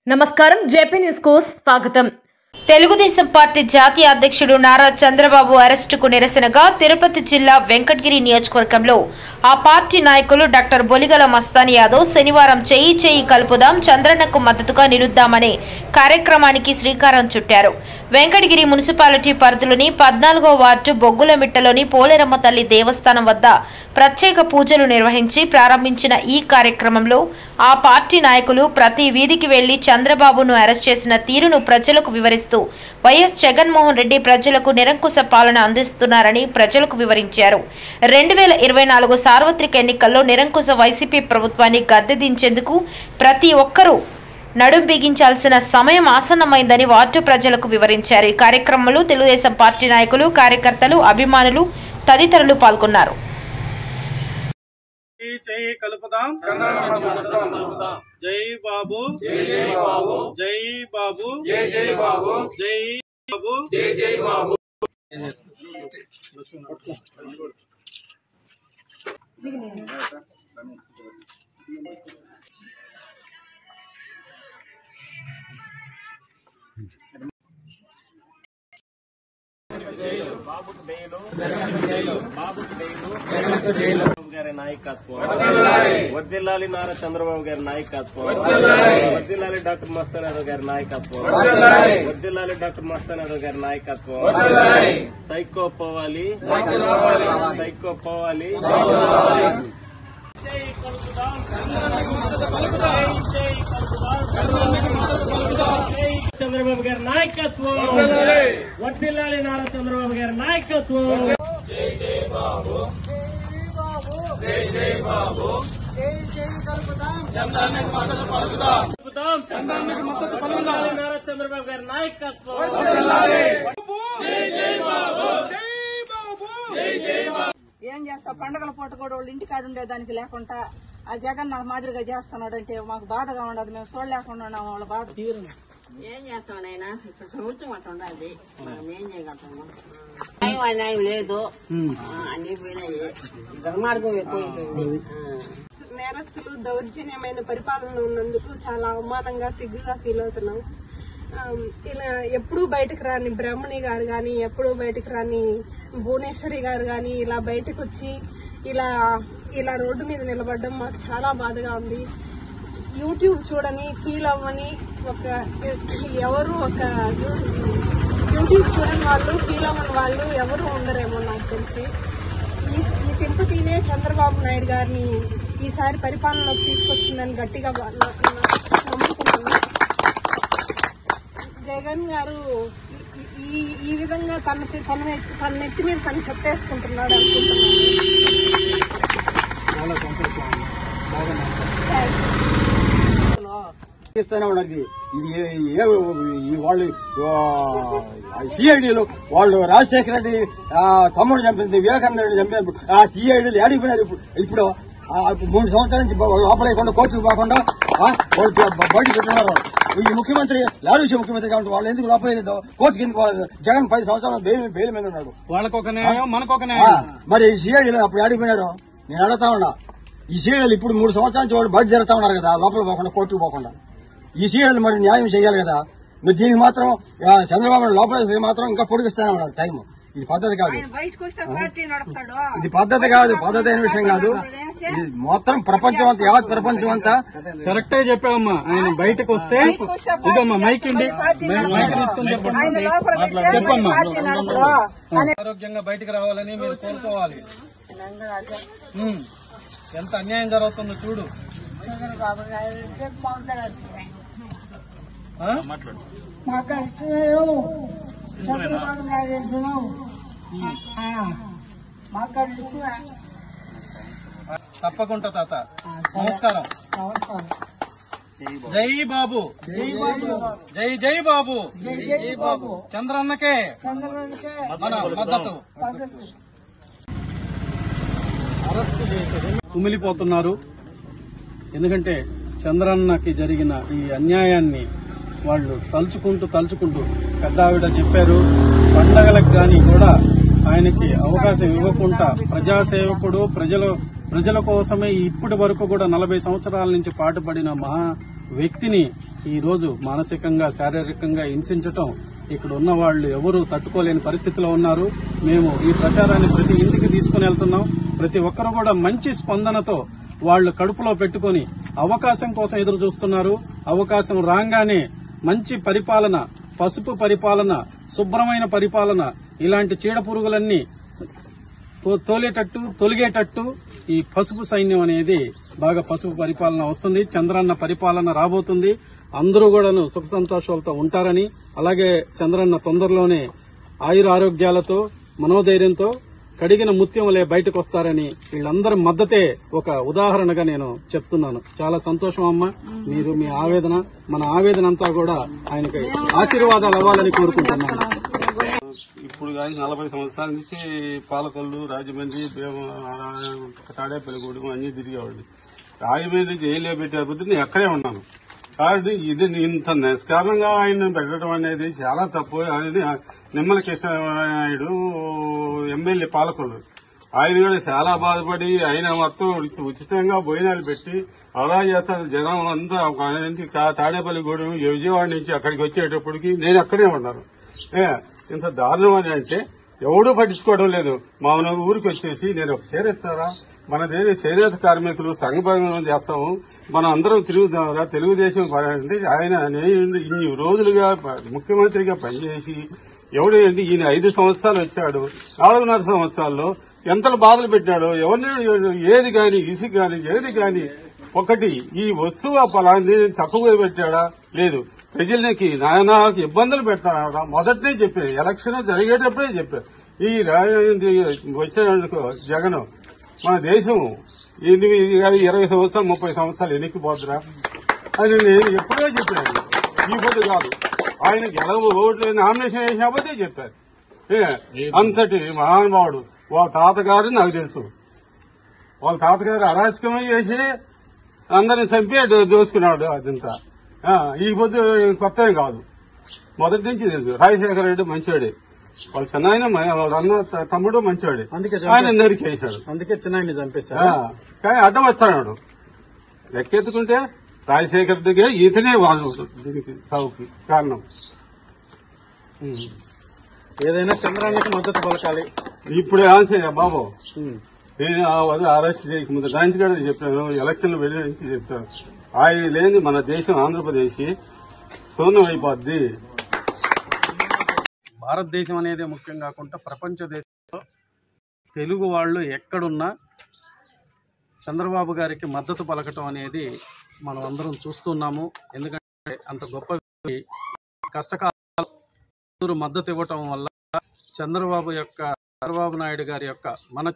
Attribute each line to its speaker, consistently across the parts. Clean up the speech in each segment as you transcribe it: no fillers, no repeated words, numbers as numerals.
Speaker 1: నమస్కారం JP news కు స్వాగతం।
Speaker 2: తెలుగుదేశం పార్టీ జాతీయ అధ్యక్షుడు నారా చంద్రబాబు అరెస్టుకు నిరసనగా తిరుపతి జిల్లా వెంకటగిరి నియోజకవర్గంలో ఆ పార్టీ నాయకులు డాక్టర్ బొలిగల మస్తాన్ యాదవ్ శనివారం చేయి చేయి కలుపుదాం చంద్రన్నకు మద్దతుగా నిలుద్దామనే కార్యక్రమానికి శ్రీకారం చుట్టారు। వెంకటగిరి మున్సిపాలిటీ పరిధిలోని 14వ వార్డు బొగ్గులమిట్టలోని పోలేరమ్మ తల్లి దేవస్థానం వద్ద ప్రత్యేక పూజలు నిర్వహించి ప్రారంభించిన ఈ కార్యక్రమంలో ఆ పార్టీ నాయకులు ప్రతి వీధికి వెళ్లి చంద్రబాబును అరెస్ట్ చేసిన తీరును ప్రజలకు వివరిస్తూ వైఎస్ జగన్మోహన్ రెడ్డి ప్రజలకు నిరంకుశ పాలన అందిస్తున్నారని ప్రజలకు వివరించారు। 2024 సార్వత్రిక ఎన్నికల్లో నిరంకుశ వైసీపీ ప్రభుత్వాన్ని గద్దెదించేందుకు ప్రతి ఒక్కరూ నడుం బిగించాల్సిన సమయం ఆసన్నమైందని వార్డు ప్రజలకు వివరించారు। ఈ కార్యక్రమంలో తెలుగుదేశం పార్టీ నాయకులు, కార్యకర్తలు, అభిమానులు తదితరులు పాల్గొన్నారు।
Speaker 3: జై కలుపుదాం జై బాబు జై బాబు జై బాబు జై బాబు జై బాబు జై బాబు నాయకత్వం వర్ధిల్లాలి నారా చంద్రబాబు గారి నాయకత్వం వర్ధిల్లాలి డాక్టర్ మస్తాన్ యాదవ్ గారి నాయకత్వం వర్ధిల్లాలి డాక్టర్ మస్తాన్ యాదవ్ గారి నాయకత్వం సైకో పోవాలి సైకో పోవాలి చంద్రబాబు గారి నాయకత్వం వర్ధిల్లాలి నారా చంద్రబాబు గారి నాయకత్వం జై జై బాబు జై జై బాబు జై జై కలుపుదాం చంద్రన్నకు మద్దతు పలుకుదాం చంద్రన్నకు మద్దతు పలుకుదాం నారా చంద్రబాబు గారి నాయకత్వం వర్ధిల్లాలి జై జై బాబు జై బాబు జై జై బాబు
Speaker 4: ఏం చేస్తా పండగల పూట కూడా వాళ్ళు ఇంటికాడ ఉండేదానికి లేకుండా ఆ జగన్ నాకు మాదిరిగా చేస్తున్నాడంటే మాకు బాధగా ఉండదు। మేము చూడలేకుండా ఉన్నాము వాళ్ళ బాధ।
Speaker 5: ఏం చేస్తాం నాయన ఇప్పుడు ప్రభుత్వం అట్లా ఉండాలి, మనం ఏం చేయగలుగుతాము? న్యాయం లేదు, అన్ని పోయినాయి, దుర్మార్గం ఎక్కువైపోయింది।
Speaker 6: నేరస్తులు దౌర్జన్యమైన పరిపాలన ఉన్నందుకు చాలా అవమానంగా సిగ్గుగా ఫీల్ అవుతున్నాం। ఇలా ఎప్పుడూ బయటకు రాని బ్రహ్మణి గారు గాని, ఎప్పుడూ బయటకు రాని భువనేశ్వరి గారు గాని ఇలా బయటకు వచ్చి ఇలా రోడ్డు మీద నిలబడడం మాకు చాలా బాధగా ఉంది। యూట్యూబ్ చూడని ఫీల్ అవ్వని యూట్యూబ్ చూడని వాళ్ళు, ఫీల్ అవ్వని వాళ్ళు ఎవరు ఉండరేమో నాకు తెలిసి। ఈ సింపతినే చంద్రబాబు నాయుడు గారిని ఈసారి పరిపాలనలోకి తీసుకొస్తుందని గట్టిగా నమ్ముతున్నాను। జగన్ గారు ఈ విధంగా తన నెత్తి మీద తను చెప్పేసుకుంటున్నాడు
Speaker 7: అనుకుంటున్నాను। వాళ్ళు సిఐడిలు వాళ్ళు రాజశేఖర రెడ్డి తమ్ముడు చంపింది, వివేకానంద రెడ్డి చంపినప్పుడు ఆ సిఐడిలు ఏడిపోయినారు। ఇప్పుడు 3 సంవత్సరాల నుంచి లోపలేకుండా కోర్టుకు పోకుండా వాళ్ళు బయట పెట్టున్నారు। ఈ ముఖ్యమంత్రి లాలూచి ముఖ్యమంత్రి కాబట్టి వాళ్ళు ఎందుకు లోపలేదు, కోర్టుకి ఎందుకు పోలేదు? జగన్ 10 సంవత్సరాలు బెయిల్ మీద ఉన్నాడు।
Speaker 3: వాళ్ళకొక న్యాయం మనకొక న్యాయం।
Speaker 7: మరి సిఐడిలు అప్పుడు ఏడిపోయినారు? నేను అడుగుతా ఉన్నా, ఈ సీరియల్ ఇప్పుడు 3 సంవత్సరాల నుంచి వాళ్ళు బయట జరుగుతా ఉన్నారు కదా, లోపల పోకుండా కోర్టుకు పోకుండా। ఈ సీరియల్ మరి న్యాయం చేయాలి కదా। మీరు దీనికి మాత్రం చంద్రబాబు లోపల మాత్రం ఇంకా పొడిగిస్తానే ఉన్నారు టైం। ఇది పద్ధతి కాదు, ఇది పద్ధతి కాదు, పద్ధతి అయిన విషయం కాదు। ఇది మొత్తం ప్రపంచం అంతా, యావత్ ప్రపంచం అంతా
Speaker 3: కరెక్ట్ గా చెప్పావమ్మా। ఆయన బయటకు వస్తే ఇదమ్మా మైక్ ఇండి, మైక్ తీసుకుని చెప్పమ్మా। ఆరోగ్యంగా బయటకు రావాలని మీరు కోరుకోవాలి। ఎంత అన్యాయం జరుగుతుందో చూడు। తప్పకుండా తాత, నమస్కారం। జై బాబు జై జై బాబు చంద్రన్నకే మన మద్దతు। అరెస్టు చేసి కుమిలిపోతున్నారు, ఎందుకంటే చంద్రన్నకి జరిగిన ఈ అన్యాయాన్ని వాళ్ళు తలుచుకుంటూ పెద్ద ఆవిడ చెప్పారు, పండగలకు గాని కూడా ఆయనకి అవకాశం ఇవ్వకుండా ప్రజాసేవకుడు, ప్రజల కోసమే ఇప్పటి వరకు కూడా 40 సంవత్సరాల నుంచి పాటుపడిన మహా వ్యక్తిని
Speaker 8: ఈరోజు మానసికంగా శారీరకంగా హింసించటం ఇక్కడ ఉన్న వాళ్ళు ఎవరూ తట్టుకోలేని పరిస్థితిలో ఉన్నారు. మేము ఈ ప్రచారాన్ని ప్రతి ఇంటికి తీసుకుని వెళ్తున్నాం. ప్రతి ఒక్కరు కూడా మంచి స్పందనతో వాళ్ళు కడుపులో పెట్టుకుని అవకాశం కోసం ఎదురు చూస్తున్నారు. అవకాశం రాగానే మంచి పరిపాలన, పసుపు పరిపాలన, శుభ్రమైన పరిపాలన, ఇలాంటి చీడ పురుగులన్నీ తొలిగేటట్టు ఈ పసుపు సైన్యం అనేది బాగా పసుపు పరిపాలన వస్తుంది. చంద్రన్న పరిపాలన రాబోతుంది. అందరూ కూడాను సుఖ సంతోషాలతో ఉంటారని, అలాగే చంద్రన్న తొందరలోనే ఆయుర ఆరోగ్యాలతో మనోధైర్యంతో కడిగిన ముత్యంలే బయటకు వస్తారని వీళ్ళందరి మద్దతే ఒక ఉదాహరణగా నేను చెప్తున్నాను. చాలా సంతోషం అమ్మ. మీరు మీ ఆవేదన, మన ఆవేదన అంతా కూడా ఆయనకి ఆశీర్వాదాలు అవ్వాలని కోరుకుంటున్నాను.
Speaker 9: ఇప్పుడు 40 సంవత్సరాల నుంచి పాలకొల్లు, రాజమండ్రి, తాడేపల్లిగూడెం అన్ని తిరిగేవాడిని. రాజమండ్రి జైల్లో పెట్టేపోతే నేను అక్కడే ఉన్నాను. కాబట్టి ఇది ఇంత నిష్కారణంగా ఆయన పెట్టడం అనేది చాలా తప్పు. ఆయన నిమ్మల కృష్ణనాయుడు ఎమ్మెల్యే పాలకొల్లు, ఆయన కూడా చాలా బాధపడి ఆయన మొత్తం ఉచితంగా భోజనాలు పెట్టి అలా చేస్తారు. జనం అంతా తాడేపల్లిగూడెం, విజయవాడ నుంచి అక్కడికి వచ్చేటప్పటికి నేను అక్కడే ఉన్నాను. ఇంత దారుణం అని అంటే ఎవడూ పట్టించుకోవడం లేదు. మా ఊరికి వచ్చేసి నేను ఒక చేరేస్తారా, మన చేనేత కార్మికులు సంఘభంగం చేస్తాము, మనం అందరం తిరుగుదామరా, తెలుగుదేశం అంటే ఆయన ఇన్ని రోజులుగా ముఖ్యమంత్రిగా పనిచేసి ఎవడేంటి ఈయన 5 సంవత్సరాలు వచ్చాడు. 4.5 సంవత్సరాల్లో ఎంతలు బాధలు పెట్టాడో, ఎవరిని ఏది గాని ఇసుక గాని ఏది గాని ఒకటి ఈ వస్తువు పలాంది తక్కువ పెట్టాడా లేదు. ప్రజలకి నాయనకి ఇబ్బందులు పెడతారా మొదటనే చెప్పారు. ఎలక్షన్ జరిగేటప్పుడే చెప్పారు. ఈ వచ్చినందుకు జగన్ మన దేశం 20 సంవత్సరాలు 30 సంవత్సరాలు ఎన్నికపోతురా అని నేను ఎప్పుడో చెప్పాను. ఈ పొద్దు కాదు, ఆయన ఓట్లు నామినేషన్ వేసినప్పుడే చెప్పారు. అంతటి మహానుభావుడు. వాళ్ళ తాతగారు నాకు తెలుసు. వాళ్ళ తాతగారు అరాచకమై చేసి అందరిని చంపి దోసుకున్నాడు. అదంతా ఈ పొద్దు కొత్త కాదు, మొదటి నుంచి తెలుసు. రాజశేఖర రెడ్డి మంచివాడే, వాళ్ళ చిన్నాయన వాళ్ళ అన్న తమ్ముడు మంచివాడే, ఆయన నరికేశాడు. అందుకే చిన్నాయన్ని చంపేశాడు. కానీ అడ్డం వచ్చాడు. లెక్కెత్తుకుంటే రాజశేఖర రెడ్డిగా ఈతనే వాళ్ళు దీనికి సాగుకి కారణం. ఏదైనా చంద్రానికి మద్దతు పలకాలి. ఇప్పుడే ఆన్సర్ బాబు, నేను అరెస్ట్ చేయకముందు గాంచిగాడ చెప్పాను, ఎలక్షన్లు వెళ్ళి నుంచి చెప్తాను. ఆయన లేని మన దేశం ఆంధ్రప్రదేశ్ శూన్యం అయిపోద్ది.
Speaker 8: భారతదేశం అనేది ముఖ్యం కాకుండా ప్రపంచ దేశంలో తెలుగు వాళ్ళు ఎక్కడున్నా చంద్రబాబు గారికి మద్దతు పలకటం అనేది మనం అందరం చూస్తున్నాము. ఎందుకంటే అంత గొప్ప వ్యక్తి కష్టకాలంలో మద్దతు ఇవ్వటం వల్ల చంద్రబాబు నాయుడు గారి యొక్క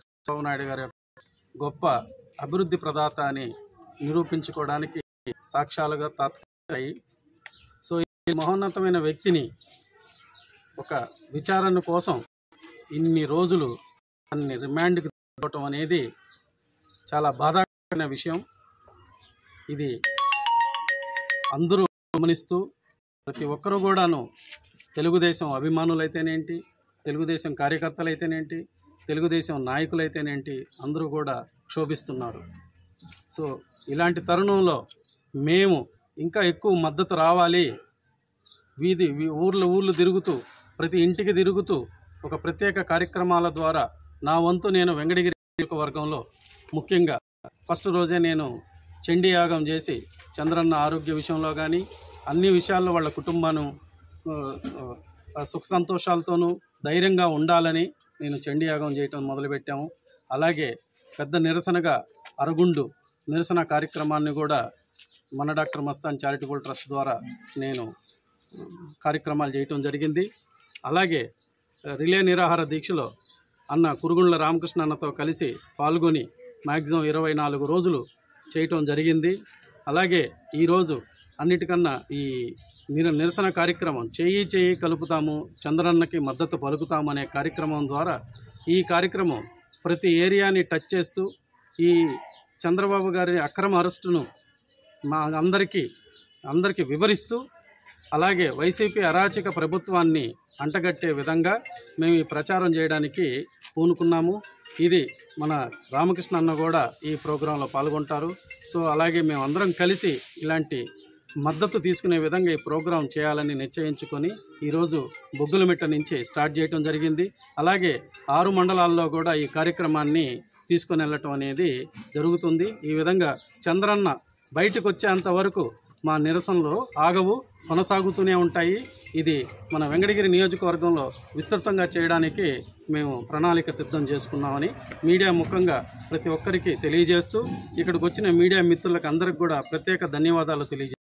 Speaker 8: గొప్ప అభివృద్ధి ప్రదాత అని నిరూపించుకోవడానికి సాక్ష్యాలుగా తాత్కాయి. సో ఈ మహోన్నతమైన వ్యక్తిని ఒక విచారణ కోసం ఇన్ని రోజులు అన్ని రిమాండ్కి తీసుకోవటం అనేది చాలా బాధాకరమైన విషయం. ఇది అందరూ గమనిస్తూ ప్రతి ఒక్కరూ కూడాను తెలుగుదేశం అభిమానులైతేనేంటి, తెలుగుదేశం కార్యకర్తలైతేనేంటి, తెలుగుదేశం నాయకులైతేనేంటి అందరూ కూడా క్షోభిస్తున్నారు. సో ఇలాంటి తరుణంలో మేము ఇంకా ఎక్కువ మద్దతు రావాలి. ఊర్లు తిరుగుతూ ప్రతి ఇంటికి తిరుగుతూ ఒక ప్రత్యేక కార్యక్రమాల ద్వారా నా వంతు నేను వెంకటగిరి నియోజకవర్గంలో ముఖ్యంగా ఫస్ట్ రోజే నేను చండీ యాగం చేసి చంద్రన్న ఆరోగ్య విషయంలో కానీ అన్ని విషయాల్లో వాళ్ళ కుటుంబాన్ని సుఖ సంతోషాలతోనూ ధైర్యంగా ఉండాలని నేను చండీ యాగం చేయటం మొదలుపెట్టాము. అలాగే పెద్ద నిరసనగా అరగుండు నిరసన కార్యక్రమాన్ని కూడా మన డాక్టర్ మస్తాన్ చారిటబుల్ ట్రస్ట్ ద్వారా నేను కార్యక్రమాలు చేయటం జరిగింది. అలాగే రిలే నిరాహార దీక్షలో అన్న కురుగుండ్ల రామకృష్ణ అన్నతో కలిసి పాల్గొని మ్యాక్సిమం 24 రోజులు చేయటం జరిగింది. అలాగే ఈరోజు అన్నిటికన్నా ఈ నిరసన కార్యక్రమం చేయి కలుపుతాము, చంద్రన్నకి మద్దతు పలుకుతాము అనే కార్యక్రమం ద్వారా ఈ కార్యక్రమం ప్రతి ఏరియాని టచ్ చేస్తూ ఈ చంద్రబాబు గారి అక్రమ అరెస్టును మా అందరికీ వివరిస్తూ అలాగే వైసీపీ అరాచక ప్రభుత్వాన్ని అంటగట్టే విధంగా మేము ఈ ప్రచారం చేయడానికి పూనుకున్నాము. ఇది మన రామకృష్ణ అన్న కూడా ఈ ప్రోగ్రాంలో పాల్గొంటారు. సో అలాగే మేమందరం కలిసి ఇలాంటి మద్దతు తీసుకునే విధంగా ఈ ప్రోగ్రాం చేయాలని నిశ్చయించుకొని ఈరోజు బొగ్గులమిట్ట నుంచి స్టార్ట్ చేయడం జరిగింది. అలాగే 6 మండలాల్లో కూడా ఈ కార్యక్రమాన్ని తీసుకొని వెళ్ళటం అనేది జరుగుతుంది. ఈ విధంగా చంద్రన్న బయటకు వచ్చేంత వరకు మా నిరసనలు ఆగవు, కొనసాగుతూనే ఉంటాయి. ఇది మన వెంకటగిరి నియోజకవర్గంలో విస్తృతంగా చేయడానికి మేము ప్రణాళిక సిద్ధం చేసుకున్నామని మీడియా ముఖంగా ప్రతి ఒక్కరికి తెలియజేస్తూ ఇక్కడికి వచ్చిన మీడియా మిత్రులకు అందరికి కూడా ప్రత్యేక ధన్యవాదాలు తెలియజేస్తున్నాను.